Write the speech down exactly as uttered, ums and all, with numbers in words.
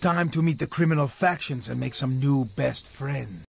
Time to meet the criminal factions and make some new best friends.